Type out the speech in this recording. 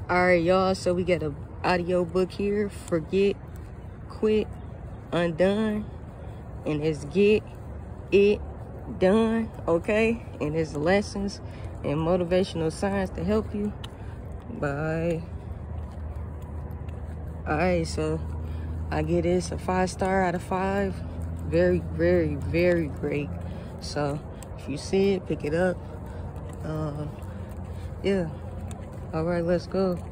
All right, y'all, so we got an audiobook here, Forget, Quit, Undone, and it's Get It Done, okay? And it's lessons and motivational signs to help you. Bye. All right, so I give this a 5-star out of 5. Very, very, very great. So if you see it, pick it up. Yeah. All right, let's go.